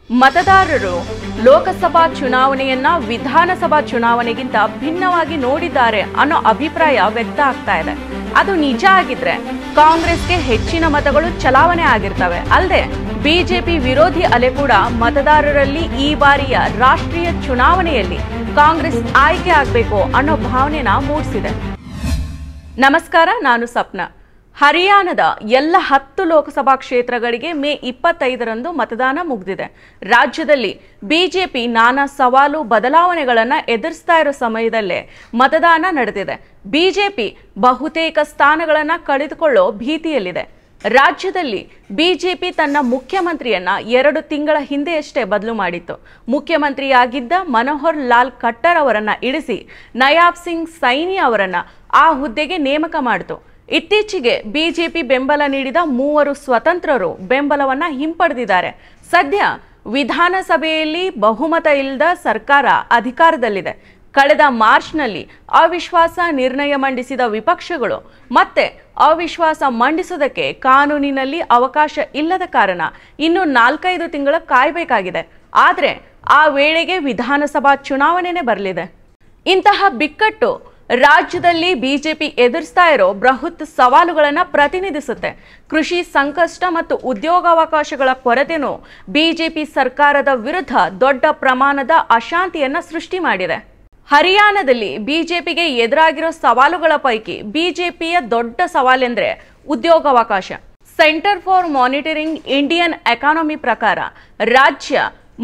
ಮತದಾರರು ಲೋಕಸಭಾ ಚುನಾವಣೆಯನ್ನ ವಿಧಾನಸಭಾ ಚುನಾವಣೆಗಿಂತ ಭಿನ್ನವಾಗಿ ನೋಡಿದ್ದಾರೆ ಅನ್ನೋ ಅಭಿಪ್ರಾಯ ವ್ಯಕ್ತ ಆಗ್ತಾ ಇದೆ. ಅದು ನಿಜ ಆಗಿದ್ರೆ ಕಾಂಗ್ರೆಸ್ಗೆ ಹೆಚ್ಚಿನ ಮತಗಳು ಚಲಾವಣೆ ಆಗಿರ್ತವೆ. ಅಲ್ಲದೆ ಬಿಜೆಪಿ ವಿರೋಧಿ ಅಲೆ ಕೂಡ ಮತದಾರರಲ್ಲಿ ಈ ಬಾರಿಯ ರಾಷ್ಟ್ರೀಯ ಚುನಾವಣೆಯಲ್ಲಿ ಕಾಂಗ್ರೆಸ್ ಆಯ್ಕೆ ಆಗಬೇಕು ಅನ್ನೋ ಭಾವನೆನ ಮೂಡಿಸಿದೆ. ನಮಸ್ಕಾರ, ನಾನು ಸಪ್ನಾ. ಹರಿಯಾಣದ ಎಲ್ಲ 10 ಲೋಕಸಭಾ ಕ್ಷೇತ್ರಗಳಿಗೆ ಮೇ 25ರಂದು ಮತದಾನ ಮುಗಿದಿದೆ. ರಾಜ್ಯದಲ್ಲಿ ಬಿಜೆಪಿ ನಾನಾ ಸವಾಲು ಬದಲಾವಣೆಗಳನ್ನು ಎದುರಿಸ್ತಾ ಇರೋ ಸಮಯದಲ್ಲೇ ಮತದಾನ ನಡೆದಿದೆ. ಬಿಜೆಪಿ ಬಹುತೇಕ ಸ್ಥಾನಗಳನ್ನು ಕಳೆದುಕೊಳ್ಳೋ ಭೀತಿಯಲ್ಲಿದೆ. ರಾಜ್ಯದಲ್ಲಿ ಬಿಜೆಪಿ ತನ್ನ ಮುಖ್ಯಮಂತ್ರಿಯನ್ನ 2 ತಿಂಗಳ ಹಿಂದೆಯಷ್ಟೇ ಬದಲು ಮಾಡಿತ್ತು. ಮುಖ್ಯಮಂತ್ರಿಯಾಗಿದ್ದ ಮನೋಹರ್ ಲಾಲ್ ಖಟ್ಟರ್ ಅವರನ್ನ ಇಳಿಸಿ ನಯಾಬ್ ಸಿಂಗ್ ಸೈನಿ ಅವರನ್ನ ಆ ಹುದ್ದೆಗೆ ನೇಮಕ ಮಾಡಿತು. ಇತ್ತೀಚೆಗೆ ಬಿಜೆಪಿ ಬೆಂಬಲ ನೀಡಿದ 3 ಸ್ವತಂತ್ರರು ಬೆಂಬಲವನ್ನ ಹಿಂಪಡೆದಿದ್ದಾರೆ. ಸದ್ಯ ವಿಧಾನಸಭೆಯಲ್ಲಿ ಬಹುಮತ ಇಲ್ಲದ ಸರ್ಕಾರ ಅಧಿಕಾರದಲ್ಲಿದೆ. ಕಳೆದ ಮಾರ್ಚ್ನಲ್ಲಿ ಅವಿಶ್ವಾಸ ನಿರ್ಣಯ ಮಂಡಿಸಿದ ವಿಪಕ್ಷಗಳು ಮತ್ತೆ ಅವಿಶ್ವಾಸ ಮಂಡಿಸೋದಕ್ಕೆ ಕಾನೂನಿನಲ್ಲಿ ಅವಕಾಶ ಇಲ್ಲದ ಕಾರಣ ಇನ್ನು 4-5 ತಿಂಗಳ ಕಾಯಬೇಕಾಗಿದೆ. ಆದರೆ ಆ ವೇಳೆಗೆ ವಿಧಾನಸಭಾ ಚುನಾವಣೆನೇ ಬರಲಿದೆ. ಇಂತಹ ಬಿಕ್ಕಟ್ಟು ರಾಜ್ಯದಲ್ಲಿ ಬಿಜೆಪಿ ಎದುರಿಸ್ತಾ ಇರೋ ಬೃಹತ್ ಸವಾಲುಗಳನ್ನು ಪ್ರತಿನಿಧಿಸುತ್ತೆ. ಕೃಷಿ ಸಂಕಷ್ಟ ಮತ್ತು ಉದ್ಯೋಗಾವಕಾಶಗಳ ಕೊರತೆನೂ ಬಿಜೆಪಿ ಸರ್ಕಾರದ ವಿರುದ್ಧ ದೊಡ್ಡ ಪ್ರಮಾಣದ ಅಶಾಂತಿಯನ್ನ ಸೃಷ್ಟಿ ಮಾಡಿದೆ. ಹರಿಯಾಣದಲ್ಲಿ ಬಿಜೆಪಿಗೆ ಎದುರಾಗಿರೋ ಸವಾಲುಗಳ ಪೈಕಿ ಬಿಜೆಪಿಯ ದೊಡ್ಡ ಸವಾಲೆಂದ್ರೆ ಉದ್ಯೋಗಾವಕಾಶ. Centre for monitoring Indian economy ಪ್ರಕಾರ ರಾಜ್ಯ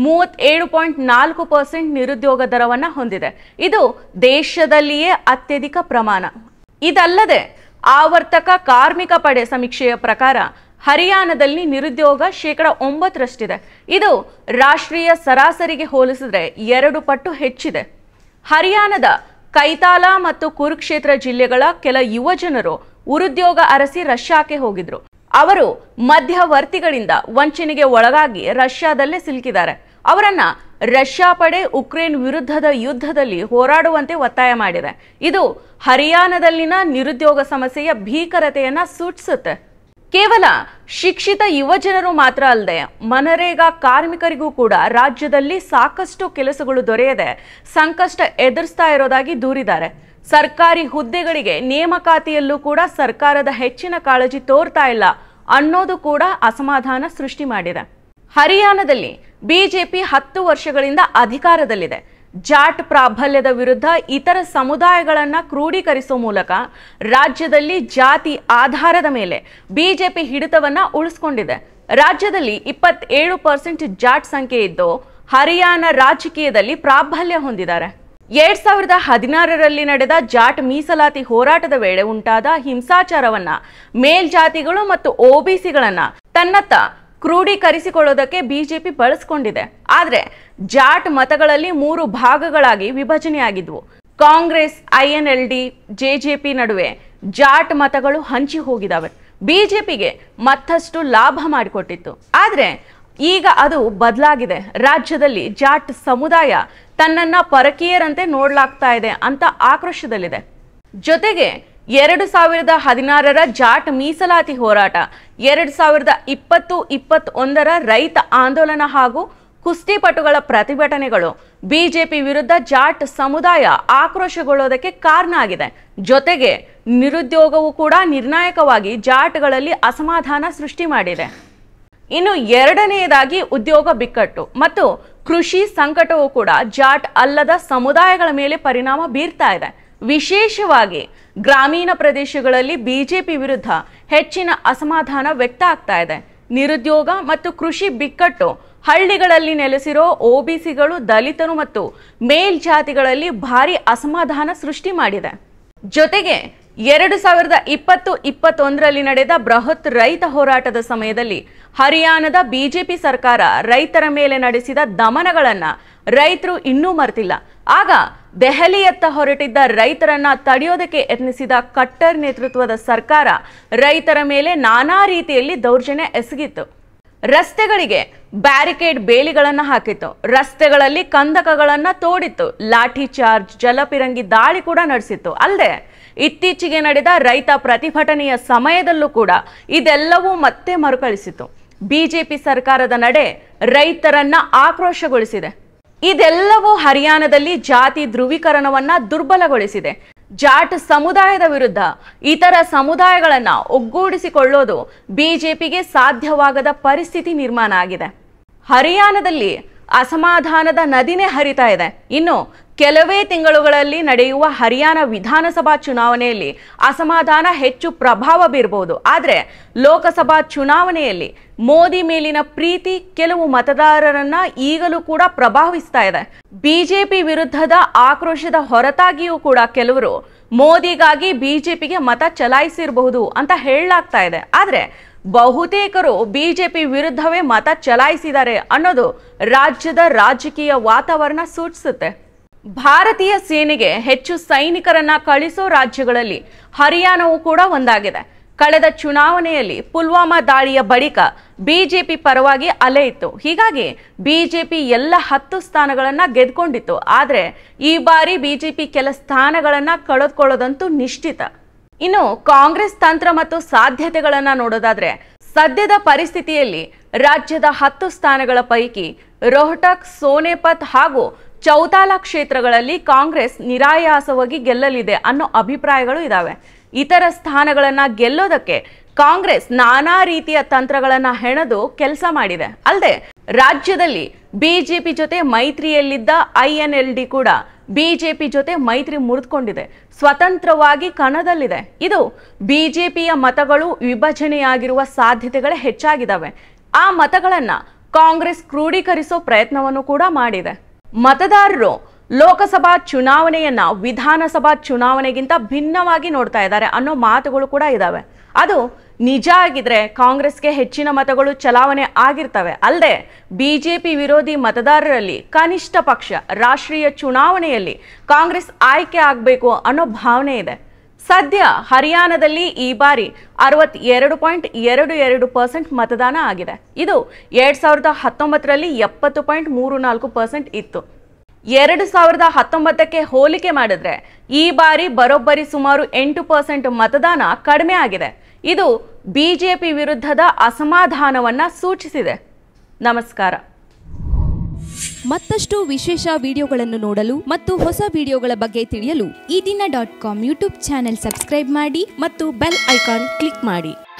37.4% ನಿರುದ್ಯೋಗ ದರವನ್ನು ಹೊಂದಿದೆ. ಇದು ದೇಶದಲ್ಲಿಯೇ ಅತ್ಯಧಿಕ ಪ್ರಮಾಣ. ಇದಲ್ಲದೆ ಆವರ್ತಕ ಕಾರ್ಮಿಕ ಪಡೆ ಸಮೀಕ್ಷೆಯ ಪ್ರಕಾರ ಹರಿಯಾಣದಲ್ಲಿ ನಿರುದ್ಯೋಗ 9%ರಷ್ಟಿದೆ. ಇದು ರಾಷ್ಟ್ರೀಯ ಸರಾಸರಿಗೆ ಹೋಲಿಸಿದ್ರೆ 2 ಪಟ್ಟು ಹೆಚ್ಚಿದೆ. ಹರಿಯಾಣದ ಕೈತಾಲ ಮತ್ತು ಕುರುಕ್ಷೇತ್ರ ಜಿಲ್ಲೆಗಳ ಕೆಲ ಯುವಜನರು ಉದ್ಯೋಗ ಅರಸಿ ರಷ್ಯಾಕ್ಕೆ ಹೋಗಿದ್ರು. ಅವರು ಮಧ್ಯವರ್ತಿಗಳಿಂದ ವಂಚನೆಗೆ ಒಳಗಾಗಿ ರಷ್ಯಾದಲ್ಲೇ ಸಿಲುಕಿದ್ದಾರೆ. ಅವರನ್ನ ರಷ್ಯಾ ಪಡೆ ಉಕ್ರೇನ್ ವಿರುದ್ಧದ ಯುದ್ಧದಲ್ಲಿ ಹೋರಾಡುವಂತೆ ಒತ್ತಾಯ ಮಾಡಿದೆ. ಇದು ಹರಿಯಾಣದಲ್ಲಿನ ನಿರುದ್ಯೋಗ ಸಮಸ್ಯೆಯ ಭೀಕರತೆಯನ್ನ ಸೂಚಿಸುತ್ತೆ. ಕೇವಲ ಶಿಕ್ಷಿತ ಯುವಜನರು ಮಾತ್ರ ಅಲ್ಲದೆ ಮನರೇಗಾ ಕಾರ್ಮಿಕರಿಗೂ ಕೂಡ ರಾಜ್ಯದಲ್ಲಿ ಸಾಕಷ್ಟು ಕೆಲಸಗಳು ದೊರೆಯದೆ ಸಂಕಷ್ಟ ಎದುರಿಸ್ತಾ ಇರೋದಾಗಿ ದೂರಿದ್ದಾರೆ. ಸರ್ಕಾರಿ ಹುದ್ದೆಗಳಿಗೆ ನೇಮಕಾತಿಯಲ್ಲೂ ಕೂಡ ಸರ್ಕಾರದ ಹೆಚ್ಚಿನ ಕಾಳಜಿ ತೋರ್ತಾ ಇಲ್ಲ ಅನ್ನೋದು ಕೂಡ ಅಸಮಾಧಾನ ಸೃಷ್ಟಿ ಮಾಡಿದೆ. ಹರಿಯಾಣದಲ್ಲಿ ಬಿಜೆಪಿ 10 ವರ್ಷಗಳಿಂದ ಅಧಿಕಾರದಲ್ಲಿದೆ. ಜಾಟ್ ಪ್ರಾಬಲ್ಯದ ವಿರುದ್ಧ ಇತರ ಸಮುದಾಯಗಳನ್ನು ಕ್ರೋಢೀಕರಿಸುವ ಮೂಲಕ ರಾಜ್ಯದಲ್ಲಿ ಜಾತಿ ಆಧಾರದ ಮೇಲೆ ಬಿಜೆಪಿ ಹಿಡಿತವನ್ನ ಉಳಿಸಿಕೊಂಡಿದೆ. ರಾಜ್ಯದಲ್ಲಿ 27% ಜಾಟ್ ಸಂಖ್ಯೆ ಇದ್ದು ಹರಿಯಾಣ ರಾಜಕೀಯದಲ್ಲಿ ಪ್ರಾಬಲ್ಯ ಹೊಂದಿದ್ದಾರೆ. 2016ರಲ್ಲಿ ನಡೆದ ಜಾಟ್ ಮೀಸಲಾತಿ ಹೋರಾಟದ ವೇಳೆ ಉಂಟಾದ ಹಿಂಸಾಚಾರವನ್ನ ಮೇಲ್ಜಾತಿಗಳು ಮತ್ತು ಒಬಿಸಿಗಳನ್ನ ತನ್ನತ್ತ ಕ್ರೋಢೀಕರಿಸಿಕೊಳ್ಳೋದಕ್ಕೆ ಬಿಜೆಪಿ ಬಳಸಿಕೊಂಡಿದೆ. ಆದರೆ ಜಾಟ್ ಮತಗಳಲ್ಲಿ 3 ಭಾಗಗಳಾಗಿ ವಿಭಜನೆಯಾಗಿದ್ವು. ಕಾಂಗ್ರೆಸ್, ಐಎನ್ಎಲ್ಡಿ, ಜೆಜೆಪಿ ನಡುವೆ ಜಾಟ್ ಮತಗಳು ಹಂಚಿ ಹೋಗಿದ್ದಾವೆ. ಬಿಜೆಪಿಗೆ ಮತ್ತಷ್ಟು ಲಾಭ ಮಾಡಿಕೊಟ್ಟಿತ್ತು. ಆದರೆ ಈಗ ಅದು ಬದಲಾಗಿದೆ. ರಾಜ್ಯದಲ್ಲಿ ಜಾಟ್ ಸಮುದಾಯ ತನ್ನನ್ನ ಪರಕೀಯರಂತೆ ನೋಡಲಾಗ್ತಾ ಇದೆ ಅಂತ ಆಕ್ರೋಶದಲ್ಲಿದೆ. ಜೊತೆಗೆ 2016ರ ಜಾಟ್ ಮೀಸಲಾತಿ ಹೋರಾಟ, 2020-21ರ ರೈತ ಆಂದೋಲನ ಹಾಗೂ ಕುಸ್ತಿಪಟುಗಳ ಪ್ರತಿಭಟನೆಗಳು ಬಿಜೆಪಿ ವಿರುದ್ಧ ಜಾಟ್ ಸಮುದಾಯ ಆಕ್ರೋಶಗೊಳ್ಳೋದಕ್ಕೆ ಕಾರಣ ಆಗಿದೆ. ಜೊತೆಗೆ ನಿರುದ್ಯೋಗವು ಕೂಡ ನಿರ್ಣಾಯಕವಾಗಿ ಜಾಟ್ಗಳಲ್ಲಿ ಅಸಮಾಧಾನ ಸೃಷ್ಟಿ ಮಾಡಿದೆ. ಇನ್ನು ಎರಡನೆಯದಾಗಿ ಉದ್ಯೋಗ ಬಿಕ್ಕಟ್ಟು ಮತ್ತು ಕೃಷಿ ಸಂಕಟವೂ ಕೂಡ ಜಾಟ್ ಅಲ್ಲದ ಸಮುದಾಯಗಳ ಮೇಲೆ ಪರಿಣಾಮ ಬೀರ್ತಾ ಇದೆ. ವಿಶೇಷವಾಗಿ ಗ್ರಾಮೀಣ ಪ್ರದೇಶಗಳಲ್ಲಿ ಬಿಜೆಪಿ ವಿರುದ್ಧ ಹೆಚ್ಚಿನ ಅಸಮಾಧಾನ ವ್ಯಕ್ತ ಆಗ್ತಾ ಇದೆ. ನಿರುದ್ಯೋಗ ಮತ್ತು ಕೃಷಿ ಬಿಕ್ಕಟ್ಟು ಹಳ್ಳಿಗಳಲ್ಲಿ ನೆಲೆಸಿರೋ ಒಬಿಸಿಗಳು, ದಲಿತರು ಮತ್ತು ಮೇಲ್ಜಾತಿಗಳಲ್ಲಿ ಭಾರಿ ಅಸಮಾಧಾನ ಸೃಷ್ಟಿ ಮಾಡಿದೆ. ಜೊತೆಗೆ 2020-21ರಲ್ಲಿ ನಡೆದ ಬೃಹತ್ ರೈತ ಹೋರಾಟದ ಸಮಯದಲ್ಲಿ ಹರಿಯಾಣದ ಬಿಜೆಪಿ ಸರ್ಕಾರ ರೈತರ ಮೇಲೆ ನಡೆಸಿದ ದಮನಗಳನ್ನ ರೈತರು ಇನ್ನೂ ಮರೆತಿಲ್ಲ. ಆಗ ದೆಹಲಿಯತ್ತ ಹೊರಟಿದ್ದ ರೈತರನ್ನ ತಡೆಯೋದಕ್ಕೆ ಯತ್ನಿಸಿದ ಖಟ್ಟರ್ ನೇತೃತ್ವದ ಸರ್ಕಾರ ರೈತರ ಮೇಲೆ ನಾನಾ ರೀತಿಯಲ್ಲಿ ದೌರ್ಜನ್ಯ ಎಸಗಿತ್ತು. ರಸ್ತೆಗಳಿಗೆ ಬ್ಯಾರಿಕೇಡ್ ಬೇಲಿಗಳನ್ನು ಹಾಕಿತ್ತು. ರಸ್ತೆಗಳಲ್ಲಿ ಕಂದಕಗಳನ್ನ ತೋಡಿತ್ತು. ಲಾಠಿ ಚಾರ್ಜ್, ಜಲಪಿರಂಗಿ ದಾಳಿ ಕೂಡ ನಡೆಸಿತ್ತು. ಅಲ್ಲದೆ ಇತ್ತೀಚೆಗೆ ನಡೆದ ರೈತ ಪ್ರತಿಭಟನೆಯ ಸಮಯದಲ್ಲೂ ಕೂಡ ಇದೆಲ್ಲವೂ ಮತ್ತೆ ಮರುಕಳಿಸಿತು. ಬಿಜೆಪಿ ಸರ್ಕಾರದ ನಡೆ ರೈತರನ್ನ ಆಕ್ರೋಶಗೊಳಿಸಿದೆ. ಇದೆಲ್ಲವೂ ಹರಿಯಾಣದಲ್ಲಿ ಜಾತಿ ಧ್ರುವೀಕರಣವನ್ನ ದುರ್ಬಲಗೊಳಿಸಿದೆ. ಜಾಟ್ ಸಮುದಾಯದ ವಿರುದ್ಧ ಇತರ ಸಮುದಾಯಗಳನ್ನ ಒಗ್ಗೂಡಿಸಿಕೊಳ್ಳೋದು ಬಿಜೆಪಿಗೆ ಸಾಧ್ಯವಾಗದ ಪರಿಸ್ಥಿತಿ ನಿರ್ಮಾಣ ಆಗಿದೆ. ಹರಿಯಾಣದಲ್ಲಿ ಅಸಮಾಧಾನದ ನದಿನೇ ಹರಿತಾ ಇದೆ. ಇನ್ನು ಕೆಲವೇ ತಿಂಗಳುಗಳಲ್ಲಿ ನಡೆಯುವ ಹರಿಯಾಣ ವಿಧಾನಸಭಾ ಚುನಾವಣೆಯಲ್ಲಿ ಅಸಮಾಧಾನ ಹೆಚ್ಚು ಪ್ರಭಾವ ಬೀರಬಹುದು. ಆದರೆ ಲೋಕಸಭಾ ಚುನಾವಣೆಯಲ್ಲಿ ಮೋದಿ ಮೇಲಿನ ಪ್ರೀತಿ ಕೆಲವು ಮತದಾರರನ್ನ ಈಗಲೂ ಕೂಡ ಪ್ರಭಾವಿಸ್ತಾ ಇದೆ. ಬಿಜೆಪಿ ವಿರುದ್ಧದ ಆಕ್ರೋಶದ ಹೊರತಾಗಿಯೂ ಕೂಡ ಕೆಲವರು ಮೋದಿಗಾಗಿ ಬಿಜೆಪಿಗೆ ಮತ ಚಲಾಯಿಸಿರಬಹುದು ಅಂತ ಹೇಳಲಾಗ್ತಾ ಇದೆ. ಆದರೆ ಬಹುತೇಕರು ಬಿಜೆಪಿ ವಿರುದ್ಧವೇ ಮತ ಚಲಾಯಿಸಿದ್ದಾರೆ ಅನ್ನೋದು ರಾಜ್ಯದ ರಾಜಕೀಯ ವಾತಾವರಣ ಸೂಚಿಸುತ್ತೆ. ಭಾರತೀಯ ಸೇನೆಗೆ ಹೆಚ್ಚು ಸೈನಿಕರನ್ನ ಕಳಿಸೋ ರಾಜ್ಯಗಳಲ್ಲಿ ಹರಿಯಾಣವೂ ಕೂಡ ಒಂದಾಗಿದೆ. ಕಳೆದ ಚುನಾವಣೆಯಲ್ಲಿ ಪುಲ್ವಾಮಾ ದಾಳಿಯ ಬಳಿಕ ಬಿಜೆಪಿ ಪರವಾಗಿ ಅಲೆ ಇತ್ತು. ಹೀಗಾಗಿ ಬಿಜೆಪಿ ಎಲ್ಲ 10 ಸ್ಥಾನಗಳನ್ನ ಗೆದ್ಕೊಂಡಿತ್ತು. ಆದರೆ ಈ ಬಾರಿ ಬಿಜೆಪಿ ಕೆಲ ಸ್ಥಾನಗಳನ್ನ ಕಳೆದುಕೊಳ್ಳೋದಂತೂ ನಿಶ್ಚಿತ. ಇನ್ನು ಕಾಂಗ್ರೆಸ್ ತಂತ್ರ ಮತ್ತು ಸಾಧ್ಯತೆಗಳನ್ನ ನೋಡೋದಾದ್ರೆ ಸದ್ಯದ ಪರಿಸ್ಥಿತಿಯಲ್ಲಿ ರಾಜ್ಯದ 10 ಸ್ಥಾನಗಳ ಪೈಕಿ ರೋಹ್ಟಕ್, ಸೋನೆಪತ್ ಹಾಗೂ ಚೌತಾಲಾ ಕ್ಷೇತ್ರಗಳಲ್ಲಿ ಕಾಂಗ್ರೆಸ್ ನಿರಾಯಾಸವಾಗಿ ಗೆಲ್ಲಲಿದೆ ಅನ್ನೋ ಅಭಿಪ್ರಾಯಗಳು ಇದಾವೆ. ಇತರ ಸ್ಥಾನಗಳನ್ನ ಗೆಲ್ಲೋದಕ್ಕೆ ಕಾಂಗ್ರೆಸ್ ನಾನಾ ರೀತಿಯ ತಂತ್ರಗಳನ್ನ ಹೆಣೆದು ಕೆಲಸ ಮಾಡಿದೆ. ಅಲ್ಲದೆ ರಾಜ್ಯದಲ್ಲಿ ಬಿಜೆಪಿ ಜೊತೆ ಮೈತ್ರಿಯಲ್ಲಿದ್ದ INLD ಕೂಡ ಬಿಜೆಪಿ ಜೊತೆ ಮೈತ್ರಿ ಮುರಿದುಕೊಂಡಿದೆ, ಸ್ವತಂತ್ರವಾಗಿ ಕಣದಲ್ಲಿದೆ. ಇದು ಬಿಜೆಪಿಯ ಮತಗಳು ವಿಭಜನೆಯಾಗಿರುವ ಸಾಧ್ಯತೆಗಳೇ ಹೆಚ್ಚಾಗಿದ್ದಾವೆ. ಆ ಮತಗಳನ್ನ ಕಾಂಗ್ರೆಸ್ ಕ್ರೋಢೀಕರಿಸೋ ಪ್ರಯತ್ನವನ್ನು ಕೂಡ ಮಾಡಿದೆ. ಮತದಾರರು ಲೋಕಸಭಾ ಚುನಾವಣೆಯನ್ನ ವಿಧಾನಸಭಾ ಚುನಾವಣೆಗಿಂತ ಭಿನ್ನವಾಗಿ ನೋಡ್ತಾ ಇದ್ದಾರೆ ಅನ್ನೋ ಮಾತುಗಳು ಕೂಡ ಇದಾವೆ. ಅದು ನಿಜ ಆಗಿದ್ರೆ ಕಾಂಗ್ರೆಸ್ಗೆ ಹೆಚ್ಚಿನ ಮತಗಳು ಚಲಾವಣೆ ಆಗಿರ್ತವೆ. ಅಲ್ಲದೆ ಬಿಜೆಪಿ ವಿರೋಧಿ ಮತದಾರರಲ್ಲಿ ಕನಿಷ್ಠ ಪಕ್ಷ ರಾಷ್ಟ್ರೀಯ ಚುನಾವಣೆಯಲ್ಲಿ ಕಾಂಗ್ರೆಸ್ ಆಯ್ಕೆ ಆಗಬೇಕು ಅನ್ನೋ ಭಾವನೆ ಇದೆ. ಸದ್ಯ ಹರಿಯಾಣದಲ್ಲಿ ಈ ಬಾರಿ 62.22% ಮತದಾನ ಆಗಿದೆ. ಇದು 2019ರಲ್ಲಿ 70.34% ಇತ್ತು. 2019ಕ್ಕೆ ಹೋಲಿಕೆ ಮಾಡಿದ್ರೆ ಈ ಬಾರಿ ಬರೋಬ್ಬರಿ ಸುಮಾರು 8% ಮತದಾನ ಕಡಿಮೆ ಆಗಿದೆ. ಇದು ಬಿಜೆಪಿ ವಿರುದ್ಧದ ಅಸಮಾಧಾನವನ್ನ ಸೂಚಿಸಿದೆ. ನಮಸ್ಕಾರ. ಮತ್ತಷ್ಟು ವಿಶೇಷ ವಿಡಿಯೋಗಳನ್ನು ನೋಡಲು ಮತ್ತು ಹೊಸ ವಿಡಿಯೋಗಳ ಬಗ್ಗೆ ತಿಳಿಯಲು eDina.com ಯೂಟ್ಯೂಬ್ ಚಾನೆಲ್ ಸಬ್ಸ್ಕ್ರೈಬ್ ಮಾಡಿ ಮತ್ತು ಬೆಲ್ ಐಕಾನ್ ಕ್ಲಿಕ್ ಮಾಡಿ.